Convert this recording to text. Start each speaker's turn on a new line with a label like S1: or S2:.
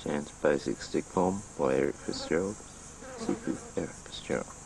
S1: Chant's Basic Stick Poem by Eric Fitzgerald. Sifu Eric Fitzgerald.